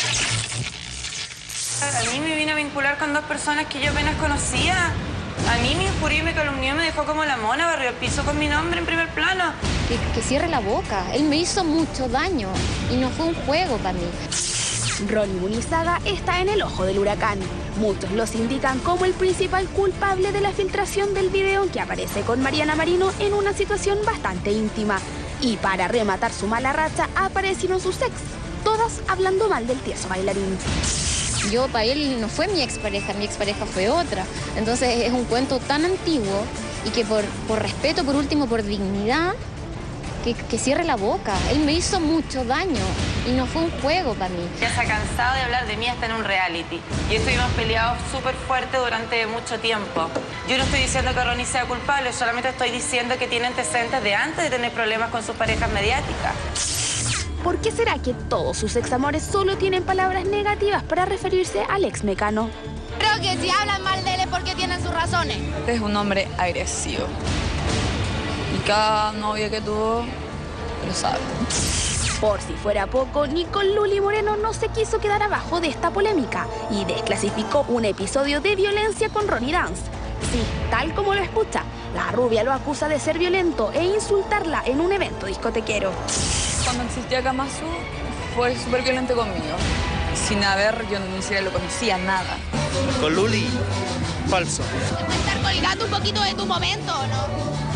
A mí me vino a vincular con dos personas que yo apenas conocía. A mí me injurió y me calumnió, me dejó como la mona, barrió el piso con mi nombre en primer plano. Que cierre la boca. Él me hizo mucho daño y no fue un juego para mí. Ronnie Munizaga está en el ojo del huracán. Muchos los indican como el principal culpable de la filtración del video en que aparece con Mariana Marino en una situación bastante íntima. Y para rematar su mala racha aparecieron sus ex, todas hablando mal del tieso bailarín. Yo, para él, no fue mi expareja fue otra. Entonces es un cuento tan antiguo y que por respeto, por último, por dignidad, que cierre la boca. Él me hizo mucho daño y no fue un juego para mí. Ya se ha cansado de hablar de mí hasta en un reality. Y estuvimos peleados súper fuerte durante mucho tiempo. Yo no estoy diciendo que Ronnie sea culpable, solamente estoy diciendo que tiene antecedentes de antes de tener problemas con sus parejas mediáticas. ¿Por qué será que todos sus examores solo tienen palabras negativas para referirse al ex Mecano? Creo que si hablan mal de él es porque tienen sus razones. Es un hombre agresivo. Y cada novia que tuvo lo sabe. Por si fuera poco, Nicole Luli Moreno no se quiso quedar abajo de esta polémica y desclasificó un episodio de violencia con Ronnie Dance. Sí, tal como lo escucha, la rubia lo acusa de ser violento e insultarla en un evento discotequero. Cuando existía Kamasu, fue súper violento conmigo. Sin haber, yo ni siquiera lo conocía, nada. Con Luli, falso. ¿Te puedes estar colgando un poquito de tu momento o no?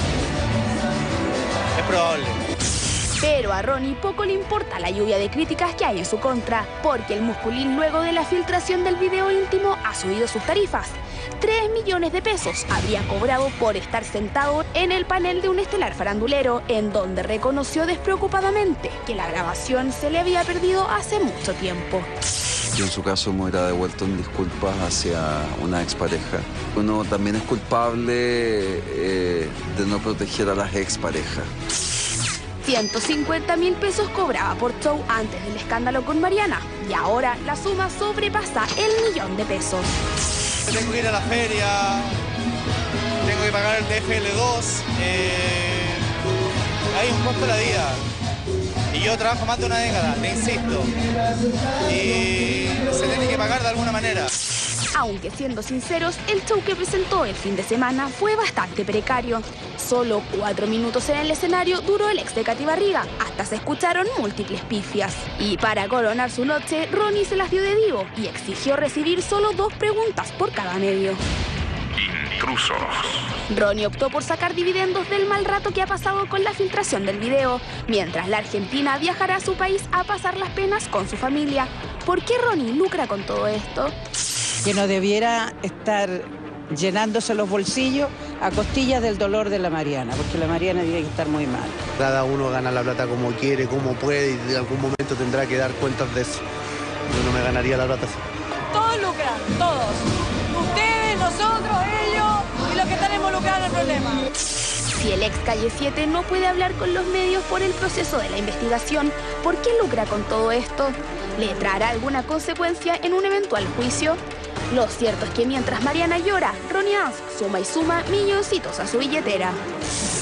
Es probable. Pero a Ronnie poco le importa la lluvia de críticas que hay en su contra, porque el musculín luego de la filtración del video íntimo ha subido sus tarifas. 3 millones de pesos habría cobrado por estar sentado en el panel de un estelar farandulero, en donde reconoció despreocupadamente que la grabación se le había perdido hace mucho tiempo. Yo en su caso me hubiera devuelto en disculpas hacia una expareja. Uno también es culpable de no proteger a las exparejas. 150.000 pesos cobraba por show antes del escándalo con Mariana y ahora la suma sobrepasa el 1.000.000 de pesos. Tengo que ir a la feria, tengo que pagar el DFL2, hay un costo de la vida. Y yo trabajo más de una década, te insisto, y se tiene que pagar de alguna manera. Aunque siendo sinceros, el show que presentó el fin de semana fue bastante precario. Solo 4 minutos en el escenario duró el ex de Katy Barriga, hasta se escucharon múltiples pifias. Y para coronar su noche, Ronnie se las dio de divo y exigió recibir solo 2 preguntas por cada medio. Intrusos. Ronnie optó por sacar dividendos del mal rato que ha pasado con la filtración del video, mientras la Argentina viajará a su país a pasar las penas con su familia. ¿Por qué Ronnie lucra con todo esto? Que no debiera estar llenándose los bolsillos a costillas del dolor de la Mariana, porque la Mariana tiene que estar muy mal. Cada uno gana la plata como quiere, como puede, y en algún momento tendrá que dar cuentas de eso. Yo no me ganaría la plata así. Todos lucran, todos. Ustedes, nosotros, ellos y los que están involucrados en el problema. Si el ex Calle 7 no puede hablar con los medios por el proceso de la investigación, ¿por qué lucra con todo esto? ¿Le traerá alguna consecuencia en un eventual juicio? Lo cierto es que mientras Mariana llora, Ronnie Dance suma y suma milloncitos a su billetera.